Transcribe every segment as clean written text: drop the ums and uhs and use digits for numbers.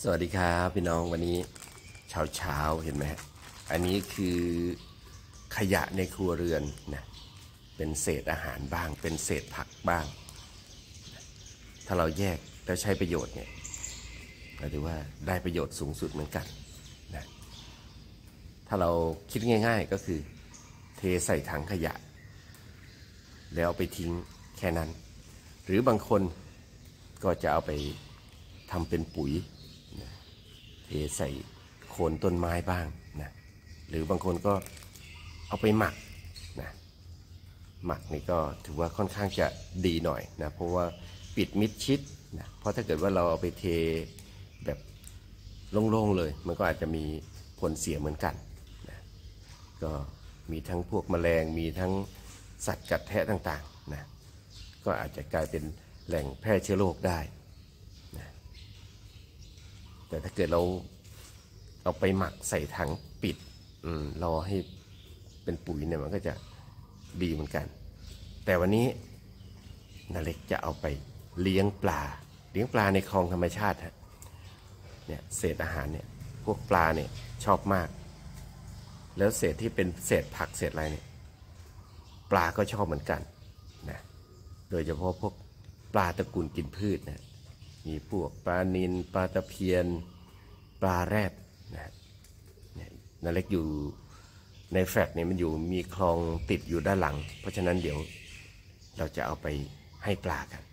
สวัสดีครับพี่น้องวันนี้เช้าเห็นไหมอันนี้คือขยะในครัวเรือนนะเป็นเศษอาหารบ้างเป็นเศษผักบ้างถ้าเราแยกแล้วใช้ประโยชน์เนี่ยเราถือว่าได้ประโยชน์สูงสุดเหมือนกันนะถ้าเราคิดง่ายๆก็คือเทใส่ถังขยะแล้วเอาไปทิ้งแค่นั้นหรือบางคนก็จะเอาไปทำเป็นปุ๋ยเทใส่โคนต้นไม้บ้างนะหรือบางคนก็เอาไปหมักนะหมักนี่ก็ถือว่าค่อนข้างจะดีหน่อยนะเพราะว่าปิดมิดชิดนะเพราะถ้าเกิดว่าเราเอาไปเทแบบโล่งๆเลยมันก็อาจจะมีผลเสียเหมือนกันนะก็มีทั้งพวกแมลงมีทั้งสัตว์กัดแทะต่างๆนะก็อาจจะกลายเป็นแหล่งแพร่เชื้อโรคได้นะแต่ถ้าเกิดเราเอาไปหมักใส่ถังปิดรอให้เป็นปุ๋ยเนี่ยมันก็จะดีเหมือนกันแต่วันนี้นาเล็กจะเอาไปเลี้ยงปลาในคลองธรรมชาติฮะเนี่ยเศษอาหารเนี่ยพวกปลาเนี่ยชอบมากแล้วเศษที่เป็นเศษผักเศษอะไรเนี่ยปลาก็ชอบเหมือนกันนะโดยเฉพาะพวกปลาตระกูลกินพืชนะมีพวกปลานิลปลาตะเพียนปลาแรดนะนาเล็กอยู่ในแฟลตเนี่ยมันอยู่มีคลองติดอยู่ด้านหลังเพราะฉะนั้นเดี๋ยวเราจะเอาไปให้ปลากัน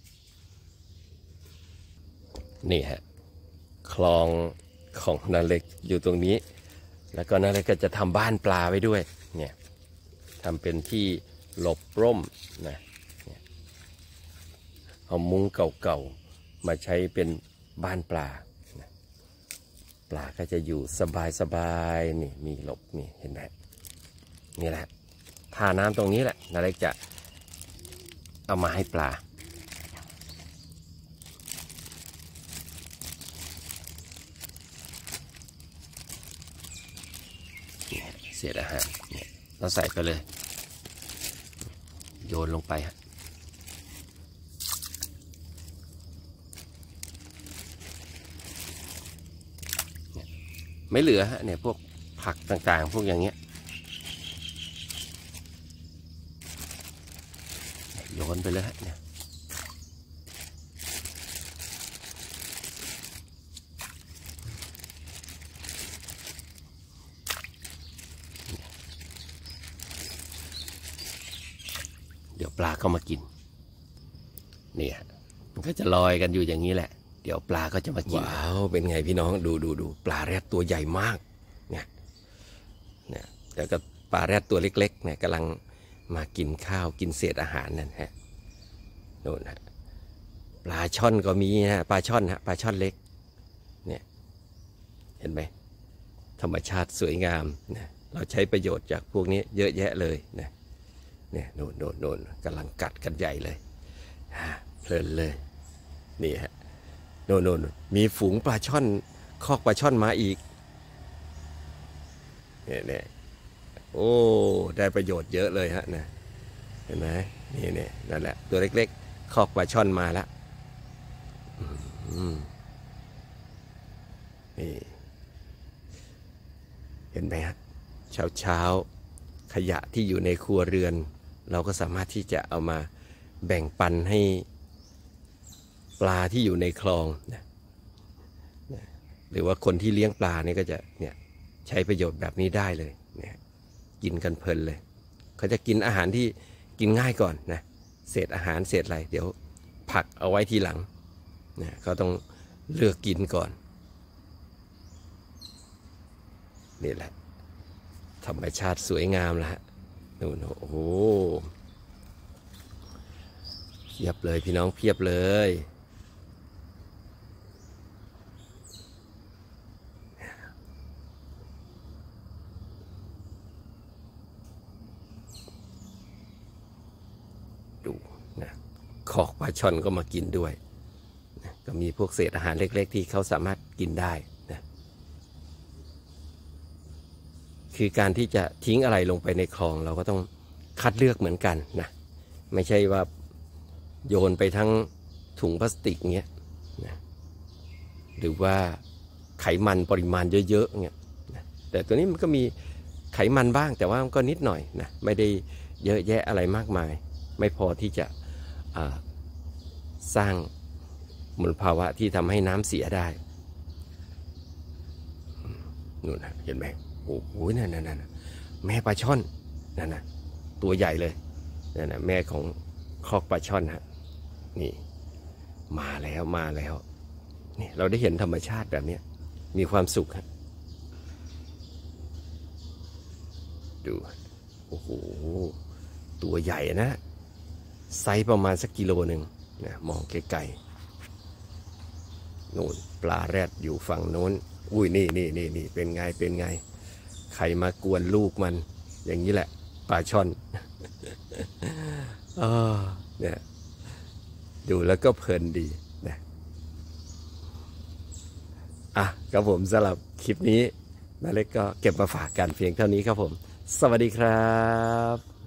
นี่ฮะคลองของนาเล็กอยู่ตรงนี้แล้วก็นาเล็กก็จะทำบ้านปลาไว้ด้วยเนี่ยทำเป็นที่หลบร่มนะเอามุ้งเก่าๆมาใช้เป็นบ้านปลาปลาก็จะอยู่สบายๆนี่มีหลบนี่เห็นไหมนี่แหละท่าน้ำตรงนี้แหละนาเล็กจะเอามาให้ปลาเศษอาหารเนี่ยเราใส่ไปเลยโยนลงไปฮะไม่เหลือฮะเนี่ยพวกผักต่างๆพวกอย่างเงี้ยโยนไปเลยฮะเนี่ยเดี๋ยวปลาก็มากินเนี่ยมันก็จะลอยกันอยู่อย่างนี้แหละเดี๋ยวปลาก็จะมากินว้าวเป็นไงพี่น้องดูปลาแรดตัวใหญ่มากเนี่ยแล้วก็ปลาแรดตัวเล็กๆเนี่ยกำลังมากินข้าวกินเศษอาหารนั่นฮะโน่นฮะปลาช่อนก็มีฮะปลาช่อนฮะปลาช่อนเล็กเนี่ยเห็นไหมธรรมชาติสวยงามนะเราใช้ประโยชน์จากพวกนี้เยอะแยะเลยนะเนี่ยโน่นกำลังกัดกันใหญ่เลยเพลินเลยนี่ฮะโน่นมีฝูงปลาช่อนคอกปลาช่อนมาอีกเนี่ยโอ้ได้ประโยชน์เยอะเลยฮะนะเห็นไหมนี่นั่นแหละตัวเล็กๆคอกปลาช่อนมาแล้วนี่เห็นไหมฮะเช้าขยะที่อยู่ในครัวเรือนเราก็สามารถที่จะเอามาแบ่งปันให้ปลาที่อยู่ในคลองนะหรือว่าคนที่เลี้ยงปลาเนี่ยก็จะเนี่ยใช้ประโยชน์แบบนี้ได้เลยเนี่ยกินกันเพลินเลยเขาจะกินอาหารที่กินง่ายก่อนนะเศษอาหารเศษอะไรเดี๋ยวผักเอาไว้ทีหลังนะเขาต้องเลือกกินก่อนนี่แหละธรรมชาติสวยงามแล้วฮะนู่นโอ้โหเพียบเลยพี่น้องเพียบเลยดูนะคอกปลาช่อนก็มากินด้วยนะก็มีพวกเศษอาหารเล็กๆที่เขาสามารถกินได้นะคือการที่จะทิ้งอะไรลงไปในคลองเราก็ต้องคัดเลือกเหมือนกันนะไม่ใช่ว่าโยนไปทั้งถุงพลาสติกเงี้ยนะหรือว่าไขมันปริมาณเยอะๆเงี้ยนะแต่ตัวนี้มันก็มีไขมันบ้างแต่ว่ามันก็นิดหน่อยนะไม่ได้เยอะแยะอะไรมากมายไม่พอที่จะสร้างมลภาวะที่ทำให้น้ำเสียได้นู่นนะเห็นไหมโอ้โหนั่นแม่ปลาช่อนนั่นนะตัวใหญ่เลยนั่นนะแม่ของคอกปลาช่อนฮะนี่มาแล้วนี่เราได้เห็นธรรมชาติแบบนี้มีความสุขฮะดูโอ้โหตัวใหญ่นะไซส์ประมาณสักกิโลหนึ่งนะมองไกลๆนู่นปลาแรดอยู่ฝั่งโน้นอุ้ยนี่เป็นไงใครมากวนลูกมันอย่างนี้แหละปลาช่อน เนี่ยดูแล้วก็เพลินดีนะครับผมสำหรับคลิปนี้นาเล็กก็เก็บมาฝากกันเพียงเท่านี้ครับผมสวัสดีครับ